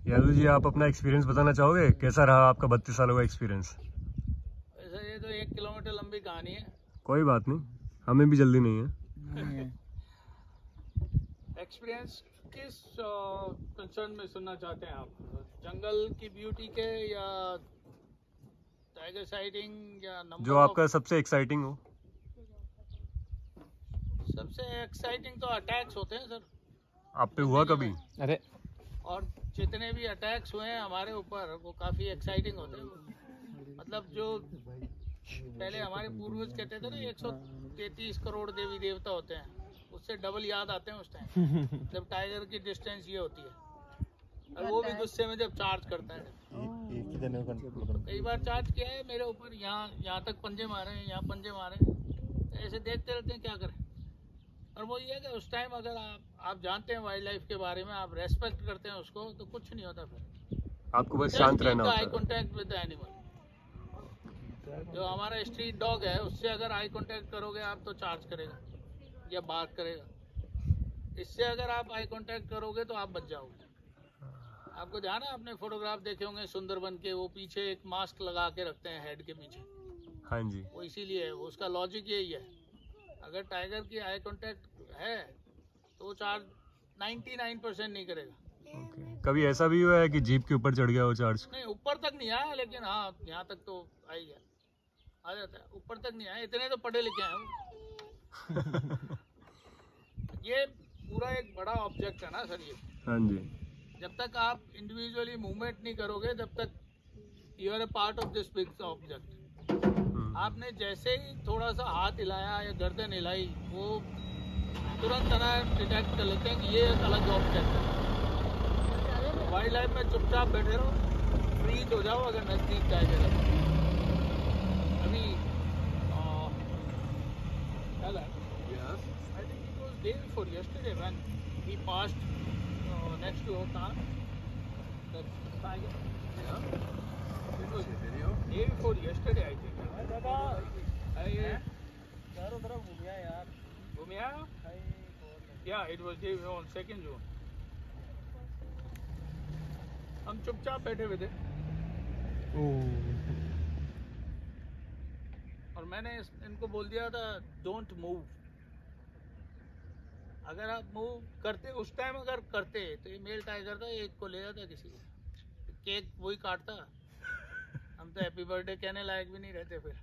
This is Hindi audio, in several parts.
यादव जी, आप अपना एक्सपीरियंस बताना चाहोगे? कैसा रहा आपका 32 सालों का एक्सपीरियंस? वैसे ये तो 1 किलोमीटर लंबी कहानी है। कोई बात नहीं, हमें भी जल्दी नहीं है। एक्सपीरियंस किस कंसर्न में सुनना चाहते हैं आप? जंगल की ब्यूटी के या टाइगर साइटिंग या नंबर जो आपका सबसे एक्साइटिंग हो। सबसे एक्साइटिंग तो अटैक्स होते हैं सर। आप पे हुआ कभी? अरे और जितने भी अटैक्स हुए हैं हमारे ऊपर वो काफ़ी एक्साइटिंग होते हैं। मतलब जो पहले हमारे पूर्वज कहते थे ना 133 करोड़ देवी देवता होते हैं, उससे डबल याद आते हैं उस टाइम जब टाइगर की डिस्टेंस ये होती है और वो भी गुस्से में जब चार्ज करता है। तो कई बार चार्ज किया है मेरे ऊपर, यहाँ तक पंजे मारे हैं, यहाँ पंजे मारे हैं। ऐसे देखते रहते हैं क्या करें। और वो ये है कि उस टाइम अगर आप जानते हैं वाइल्ड लाइफ के बारे में, आप रेस्पेक्ट करते हैं उसको, तो कुछ नहीं होता फिर। आपको बस शांत रहना होता आई है। Contact with the animal. जो हमारा स्ट्रीट डॉग है उससे अगर आई कांटेक्ट करोगे आप तो चार्ज करेगा या बात करेगा। इससे अगर आप आई कांटेक्ट करोगे तो आप बच जाओगे। आपको ध्यान है, आपने फोटोग्राफ देखे होंगे सुंदरबन के, वो पीछे एक मास्क लगा के रखते हैं हेड के पीछे। हाँ जी। वो इसीलिए है, उसका लॉजिक यही है। अगर टाइगर की आई कांटेक्ट है तो चार्ज 99% नहीं करेगा। कभी ऐसा भी हुआ है कि जीप के ऊपर चढ़ गया हो चार्ज? नहीं, ऊपर तक नहीं आया, लेकिन हाँ यहाँ तक तो आ ही गया, आ जाता है। ऊपर तक नहीं आया, इतने तो पढ़े लिखे हैं वो। ये पूरा एक बड़ा ऑब्जेक्ट है ना सर ये। हाँ जी। जब तक आप इंडिविजुअली मूवमेंट नहीं करोगे तब तक you are a part of this big object. आपने जैसे ही थोड़ा सा हाथ हिलाया या गर्दन हिलाई, वो तुरंत डिटेक्ट कर लेते हैं कि ये एक अलग ऑब्जेक्ट है। वाइल्ड लाइफ में चुपचाप बैठे रहो, फ्रीज हो जाओ अगर नजदीक टाइगर है। अभी I think it was day before yesterday when he passed next to our car. The tiger. Yeah. It was day before yesterday, I think. चारों तरफ घूमिया यार। घूमिया? Yeah, it was day on 2nd June. हम चुपचाप बैठे हुए थे और मैंने इनको बोल दिया था डोंट मूव। अगर आप मूव करते उस टाइम, अगर करते तो ये मेल टाइगर था, एक को ले जाता किसी को, केक वही काटता। हम तो हैप्पी बर्थडे कहने लायक भी नहीं रहते फिर।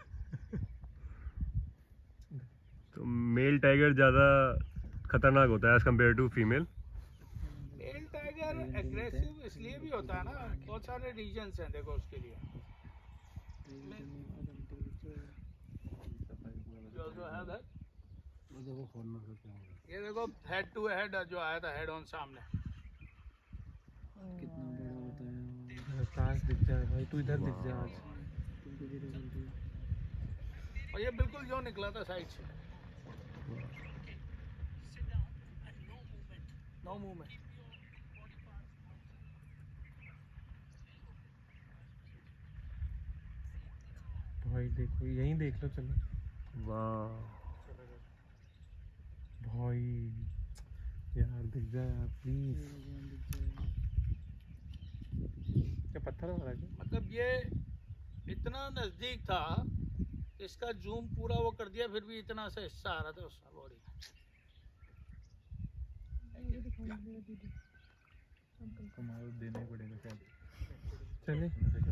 तो मेल टाइगर ज्यादा खतरनाक होता है as compare to female? Male tiger aggressive इसलिए भी होता है ना, बहुत सारे रीजंस हैं देखो उसके लिए। ये देखो हेड टू हेड जो आया था, हेड ऑन सामने। कितना बड़ा होता है, सांस दिख जाए भाई, तू इधर दिख जा आज। और ये बिल्कुल जो निकला था साइड से, नो मूवमेंट। भाई देखो, यहीं देख लो, चलो। वाह भाई यार दिख जाए यार प्लीज। क्या पत्थर वाला क्या? मतलब ये इतना नजदीक था, इसका जूम पूरा वो कर दिया, फिर भी इतना सा हिस्सा आ रहा था उसका बॉडी में। देना पड़ेगा शायद। चले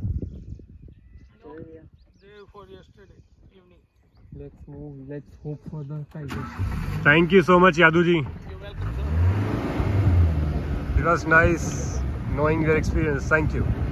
Day before yesterday evening. let's move, let's hope for the tiger. Thank you so much Yadav ji. You're welcome, sir. It was nice knowing your experience. Thank you.